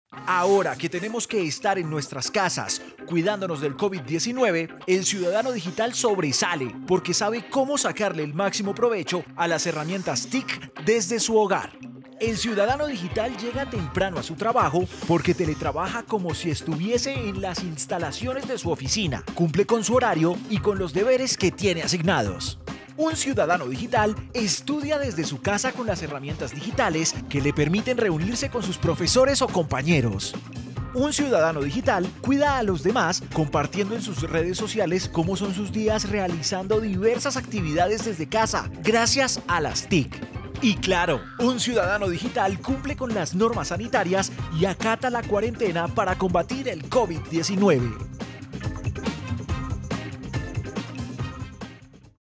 Ahora que tenemos que estar en nuestras casas cuidándonos del COVID-19, el ciudadano digital sobresale porque sabe cómo sacarle el máximo provecho a las herramientas TIC desde su hogar. El ciudadano digital llega temprano a su trabajo porque teletrabaja como si estuviese en las instalaciones de su oficina, cumple con su horario y con los deberes que tiene asignados. Un ciudadano digital estudia desde su casa con las herramientas digitales que le permiten reunirse con sus profesores o compañeros. Un ciudadano digital cuida a los demás compartiendo en sus redes sociales cómo son sus días realizando diversas actividades desde casa, gracias a las TIC. Y claro, un ciudadano digital cumple con las normas sanitarias y acata la cuarentena para combatir el COVID-19.